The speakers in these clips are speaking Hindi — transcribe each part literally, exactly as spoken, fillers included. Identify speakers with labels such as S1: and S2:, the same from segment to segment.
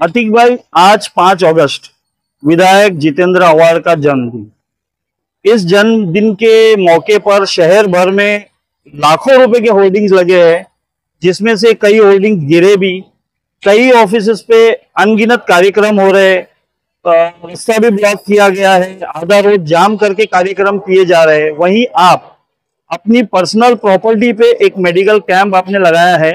S1: अतीक भाई, आज पांच अगस्त विधायक जितेंद्र अवार्ड का जन्मदिन। इस जन्मदिन के मौके पर शहर भर में लाखों रुपए के होर्डिंग्स लगे हैं, जिसमें से कई होर्डिंग्स गिरे भी। कई ऑफिस पे अनगिनत कार्यक्रम हो रहे हैं, रास्ता भी ब्लॉक किया गया है, आधा रोड जाम करके कार्यक्रम किए जा रहे हैं। वहीं आप अपनी पर्सनल प्रॉपर्टी पे एक मेडिकल कैंप आपने लगाया है।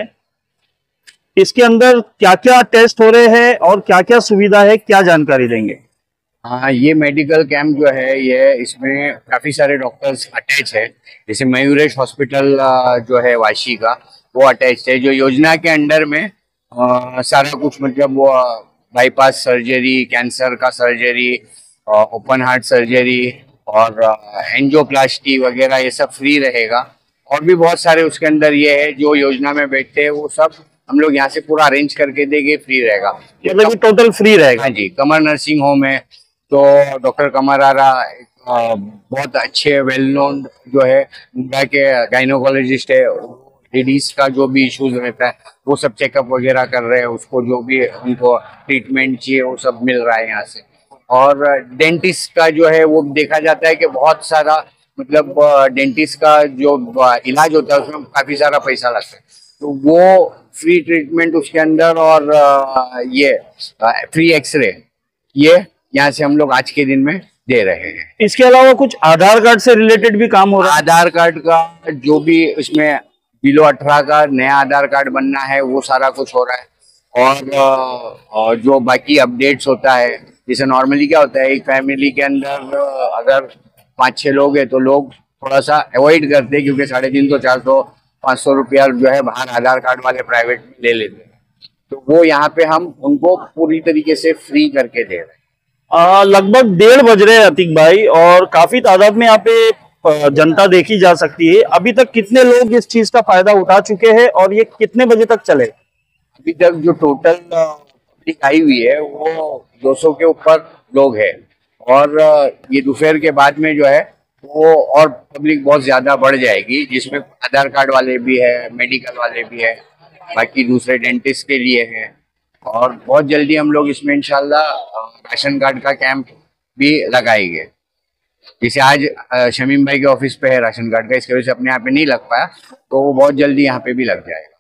S1: इसके अंदर क्या क्या टेस्ट हो रहे हैं और क्या क्या सुविधा है, क्या जानकारी देंगे?
S2: हाँ, ये मेडिकल कैंप जो है ये इसमें काफ़ी सारे डॉक्टर्स अटैच है। जैसे मयूरेश हॉस्पिटल जो है वाशी का, वो अटैच है। जो योजना के अंडर में आ, सारा कुछ मतलब वो बाईपास सर्जरी, कैंसर का सर्जरी, ओपन हार्ट सर्जरी और एंजियोप्लास्टी वगैरह ये सब फ्री रहेगा। और भी बहुत सारे उसके अंदर ये है जो योजना में बैठते हैं वो सब हम लोग यहाँ से पूरा अरेंज करके देंगे, फ्री रहेगा।
S1: मतलब टोटल फ्री रहेगा?
S2: हाँ जी। कमर नर्सिंग होम है, तो डॉक्टर कमर आरा बहुत अच्छे वेल नोन जो है मुंबई के गायनोकोलॉजिस्ट है। लेडीज का जो भी इश्यूज रहता है वो सब चेकअप वगैरह कर रहे हैं, उसको जो भी उनको ट्रीटमेंट चाहिए वो सब मिल रहा है यहाँ से। और डेंटिस्ट का जो है वो देखा जाता है कि बहुत सारा मतलब डेंटिस्ट का जो इलाज होता है उसमें काफी सारा पैसा लगता है, तो वो फ्री ट्रीटमेंट उसके अंदर। और ये फ्री एक्सरे ये यहाँ से हम लोग आज के दिन में दे रहे हैं।
S1: इसके अलावा कुछ आधार कार्ड से रिलेटेड भी काम हो रहा है?
S2: आधार कार्ड का जो भी इसमें बिलो अठारह का नया आधार कार्ड बनना है वो सारा कुछ हो रहा है। और, और जो बाकी अपडेट्स होता है, जैसे नॉर्मली क्या होता है एक फैमिली के अंदर अगर पाँच छह लोग हैं तो लोग थोड़ा सा अवॉइड करते हैं, क्योंकि साढ़े तीन सौ चार सौ पाँच सौ रुपया जो है बाहर आधार कार्ड वाले प्राइवेट में ले लेते हैं, तो वो यहाँ पे हम उनको पूरी तरीके से फ्री करके दे रहे हैं।
S1: आ, लगभग डेढ़ बज रहे हैं अतीक भाई, और काफी तादाद में यहाँ पे जनता देखी जा सकती है। अभी तक कितने लोग इस चीज का फायदा उठा चुके हैं और ये कितने बजे तक चले?
S2: अभी तक जो टोटल पब्लिक आई हुई है वो दो सौ के ऊपर लोग हैं, और ये दोपहर के बाद में जो है वो और पब्लिक बहुत ज्यादा बढ़ जाएगी, जिसमें आधार कार्ड वाले भी है, मेडिकल वाले भी है, बाकी दूसरे डेंटिस्ट के लिए है। और बहुत जल्दी हम लोग इसमें इंशाल्लाह राशन कार्ड का कैंप भी लगाएंगे। जैसे आज शमीम भाई के ऑफिस पे है राशन कार्ड का, इसके वजह से अपने यहाँ पे नहीं लग पाया, तो वो बहुत जल्दी यहाँ पे भी लग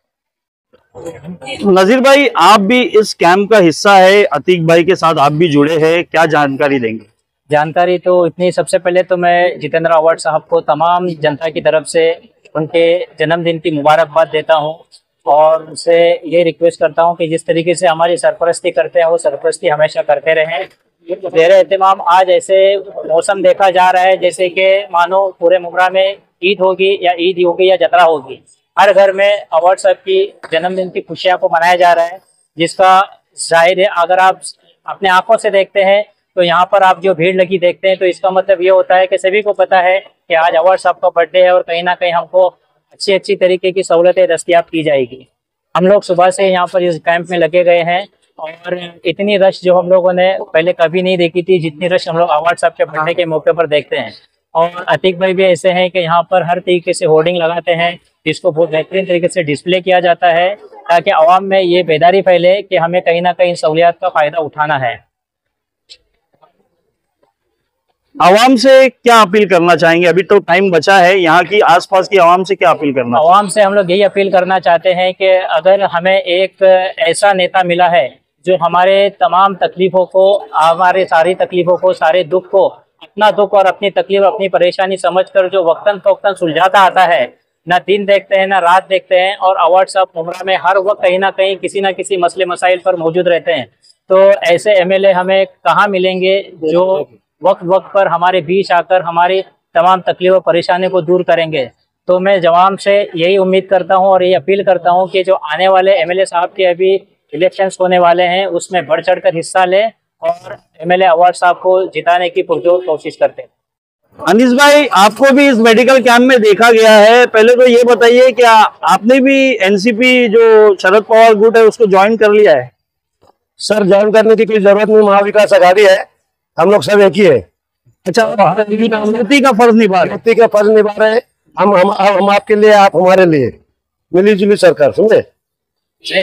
S2: जाएगा।
S1: नजीर भाई, आप भी इस कैंप का हिस्सा है, अतीक भाई के साथ आप भी जुड़े हैं, क्या जानकारी देंगे?
S3: जानकारी तो इतनी, सबसे पहले तो मैं जितेंद्र अवार्ड साहब को तमाम जनता की तरफ से उनके जन्मदिन की मुबारकबाद देता हूं, और उनसे ये रिक्वेस्ट करता हूं कि जिस तरीके से हमारी सरपरस्ती करते हैं वो सरपरस्ती हमेशा करते रहें। ज़ेर एहतमाम आज ऐसे मौसम देखा जा रहा है जैसे कि मानो पूरे मुमरा में ईद होगी या ईद होगी या जतरा होगी। हर घर में अवार्ड साहब की जन्मदिन की खुशियाँ को मनाया जा रहा है, जिसका जाहिर है अगर आप अपने आंखों से देखते हैं तो यहाँ पर आप जो भीड़ लगी देखते हैं, तो इसका मतलब ये होता है कि सभी को पता है कि आज अवार्ड साहब का बर्थडे है और कहीं ना कहीं हमको अच्छी अच्छी तरीके की सहूलतें दस्तियाब की जाएगी। हम लोग सुबह से यहाँ पर इस कैंप में लगे गए हैं, और इतनी रश जो हम लोगों ने पहले कभी नहीं देखी थी, जितनी रश हम लोग अवार्ड साहब के बर्थडे के मौके पर देखते हैं। और अतीक भाई भी ऐसे हैं कि यहाँ पर हर तरीके से होर्डिंग लगाते हैं, जिसको बहुत बेहतरीन तरीके से डिस्प्ले किया जाता है, ताकि आवाम में ये बेदारी फैले कि हमें कहीं ना कहीं सहूलियात का फ़ायदा उठाना है।
S1: आवाम से क्या अपील करना चाहेंगे? अभी तो टाइम बचा है, यहाँ की आसपास की आवाम से क्या अपील करना?
S3: आवाम से हम लोग यही अपील करना चाहते हैं कि अगर हमें एक ऐसा नेता मिला है जो हमारे तमाम तकलीफ़ों को, हमारे सारी तकलीफ़ों को, सारे दुख को, अपना दुख और अपनी तकलीफ, अपनी परेशानी समझकर जो वक्तन फ़वक्तन सुलझाता आता है, ना दिन देखते हैं ना रात देखते हैं, और अवार्ड साहब उम्र में हर वक्त कहीं ना कहीं किसी ना किसी मसले मसाइल पर मौजूद रहते हैं। तो ऐसे एमएलए हमें कहाँ मिलेंगे जो वक्त वक्त पर हमारे बीच आकर हमारी तमाम तकलीफ और परेशानी को दूर करेंगे। तो मैं जवान से यही उम्मीद करता हूं और ये अपील करता हूं कि जो आने वाले एमएलए साहब के अभी इलेक्शंस होने वाले हैं उसमें बढ़ चढ़ कर हिस्सा लें और एमएलए अवार्ड साहब को जिताने की पुरजोर कोशिश करते हैं।
S1: अनीस भाई, आपको भी इस मेडिकल कैंप में देखा गया है, पहले तो ये बताइए क्या आपने भी एनसीपी जो शरद पवार गुट है उसको ज्वाइन कर लिया है?
S4: सर, ज्वाइन करने की कोई जरूरत नहीं, महाविकास आघाड़ी है, हम लोग सब एक ही है।
S1: अच्छा, नीति का फर्ज निभा रहे
S4: नीति का फर्ज निभा रहे हैं हम हम हम आपके लिए, आप हमारे लिए, मिली जुली सरकार, समझे?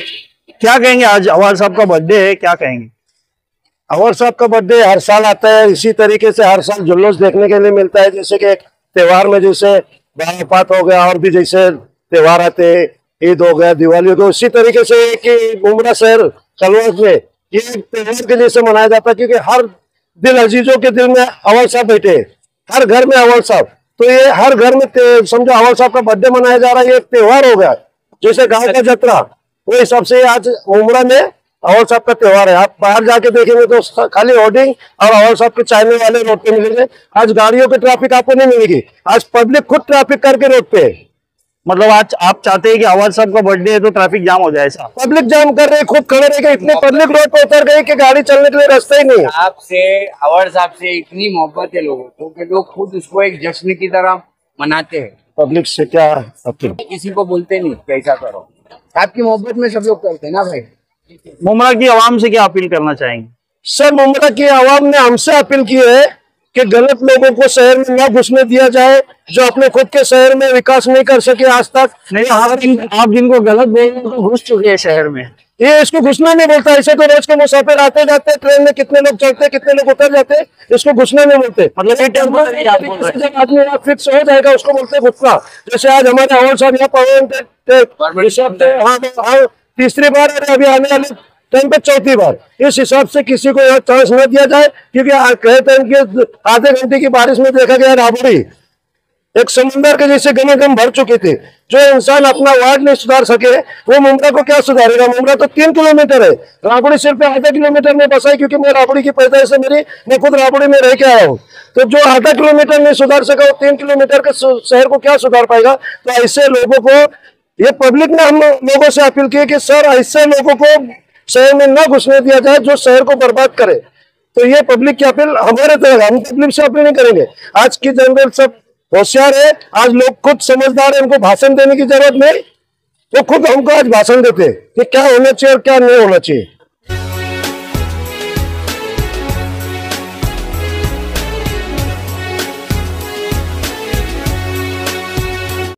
S1: क्या कहेंगे, आज अवार साहब का बर्थडे है, क्या कहेंगे?
S4: अवार साहब का बर्थडे हर साल आता है, इसी तरीके से हर साल जुलूस देखने के लिए मिलता है। जैसे कि एक त्योहार में जैसे बारापात हो गया और भी जैसे त्योहार आते हैं, ईद हो गया, दिवाली हो गया, उसी तरीके से कि मुमरा शहर कलवास में ये त्योहार के जैसे मनाया जाता है, क्योंकि हर दिल अजीजों के दिल में अवार साहब बैठे, हर घर में अवार साहब। तो ये हर घर में समझो अवार साहब का बर्थडे मनाया जा रहा है, ये एक त्योहार हो गया जैसे गांव का जत्रा। वो हिसाब से आज मुमरा में अवार साहब का त्योहार है। आप बाहर जाके देखेंगे तो खाली होर्डिंग और अवार साहब के चाहने वाले रोड पे मिलेंगे। आज गाड़ियों की ट्रैफिक आपको नहीं मिलेगी, आज पब्लिक खुद ट्रैफिक करके रोड पे है।
S1: मतलब आज आप चाहते हैं कि अवार साहब का बर्थडे है तो ट्रैफिक जाम हो जाए ऐसा?
S4: पब्लिक जाम कर रहे, खुद खड़े रह गए, इतने पब्लिक रोड पे उतर गए कि गाड़ी चलने के लिए रास्ता ही नहीं है।
S2: आपसे अवार साहब से इतनी मोहब्बत है लोगों को कि लोग खुद उसको एक जश्न की तरह मनाते हैं।
S4: पब्लिक से क्या अपील?
S2: किसी को बोलते नहीं कैसा करो, आपकी मोहब्बत में सब लोग करते हैं ना भाई।
S1: मुमरा की आवाम से क्या अपील करना चाहेंगे?
S4: सर, मुमरा की आवाम ने हमसे अपील की है कि गलत लोगों को शहर में न घुसने दिया जाए, जो अपने खुद के शहर में विकास नहीं कर सके आज तक।
S1: नहीं, आप जिन आप जिनको गलत बोल रहे हो तो घुस चुके हैं शहर में।
S4: ये इसको घुसना नहीं बोलता, ऐसे तो रोज के मुसाफिर आते जाते, ट्रेन में कितने लोग चढ़ते कितने लोग उतर जाते, इसको घुसना नहीं बोलते।
S1: मतलब ये टेम्पररी आप बोल रहे हैं।
S4: जब आदमी यहाँ फिक्स हो जाएगा उसको बोलते घुसना। जैसे आज हमारे अवार साहब यहाँ पवन हाँ तीसरी बार अभी आने वाले टाइम पे चौथी बार, इस हिसाब से किसी को यहाँ चांस न दिया जाए। क्योंकि कहते हैं कि आधे घंटे की बारिश में देखा गया राबड़ी एक समुंदर के जैसे गम भर चुकी थी। जो इंसान अपना वार्ड नहीं सुधार सके वो मुमरा को क्या सुधारेगा? मुमरा तो तीन किलोमीटर है, राबड़ी सिर्फ आधा किलोमीटर में बसा है। क्योंकि मैं राबड़ी की पैदाइश से मेरी मैं खुद राबड़ी में रह के आया हूँ। तो जो आधा किलोमीटर नहीं सुधार सका वो तीन किलोमीटर के शहर को क्या सुधार पाएगा? तो ऐसे लोगों को ये पब्लिक ने हम लोगों से अपील की कि सर ऐसे लोगों को शहर में न घुसने दिया जाए जो शहर को बर्बाद करे। तो ये पब्लिक की अपील हमारे तरह, हम पब्लिक से अपील नहीं करेंगे। आज की जनरल सब होशियार है, आज लोग खुद समझदार है, उनको भाषण देने की जरूरत नहीं, वो खुद हमको आज भाषण देते हैं कि क्या होना चाहिए और क्या नहीं होना चाहिए।